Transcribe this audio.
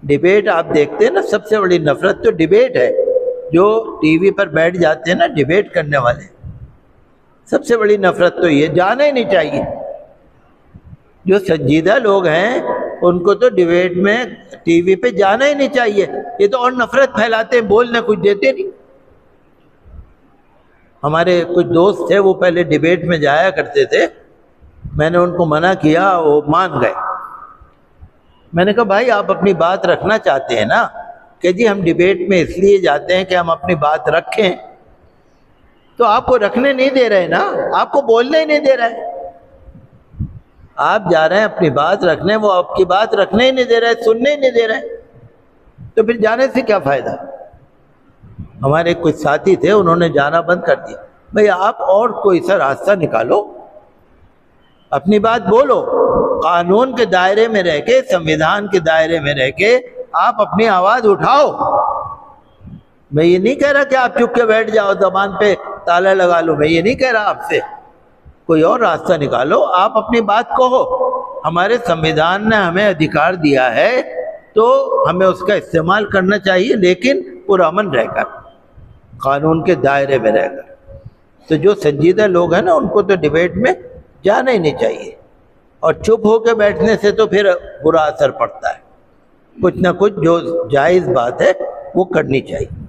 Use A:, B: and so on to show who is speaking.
A: Debate آپ دیکھتے ہیں نا، سب سے بڑی نفرت تو ڈبیٹ ہے. جو ٹی وی پر بیٹھ جاتے ہیں نا ڈبیٹ کرنے والے، سب سے بڑی نفرت تو یہ، جانا ہی نہیں چاہیے. جو سنجیدہ لوگ ہیں ان کو تو ڈبیٹ میں ٹی وی پہ جانا ہی نہیں چاہیے. یہ تو اور نفرت پھیلاتے ہیں، بولنے کچھ دیتے نہیں. ہمارے کچھ دوست تھے وہ پہلے ڈبیٹ میں جایا کرتے تھے، میں نے ان کو منع کیا، وہ مان گئے. میں نے کہا بھائی آپ اپنی بات رکھنا چاہتے ہیں نا، کہ جی ہم ڈبیٹ میں اس لیے جاتے ہیں کہ ہم اپنی بات رکھیں، تو آپ کو رکھنے نہیں دے رہے نا، آپ کو بولنے ہی نہیں دے رہے. آپ جا رہے ہیں اپنی بات رکھنے، وہ آپ کی بات رکھنے ہی نہیں دے رہے، سننے ہی نہیں دے رہے، تو پھر جانے سے کیا فائدہ. ہمارے کچھ ساتھی تھے انہوں نے جانا بند کر دیا. بھئی آپ اور کوئی سا راستہ نکالو، اپنی بات بولو، قانون کے دائرے میں رہ کے، سنویدھان کے دائرے میں رہ کے آپ اپنی آواز اٹھاؤ. میں یہ نہیں کہہ رہا کہ آپ چپ کے بیٹھ جاؤ، زبان پہ تالا لگا لو، میں یہ نہیں کہہ رہا آپ سے. کوئی اور راستہ نکالو، آپ اپنی بات کہو. ہمارے سنویدھان نے ہمیں ادھیکار دیا ہے تو ہمیں اس کا استعمال کرنا چاہیے، لیکن پرامن رہ کر، قانون کے دائرے میں رہ کر. تو جو سنجیدہ لوگ ہیں نا ان کو تو ڈبیٹ میں جانا ہی نہیں چاہیے، اور چپ ہو کے بیٹھنے سے تو پھر برا اثر پڑتا ہے. کچھ نہ کچھ جو جائز بات ہے وہ کرنی چاہیے.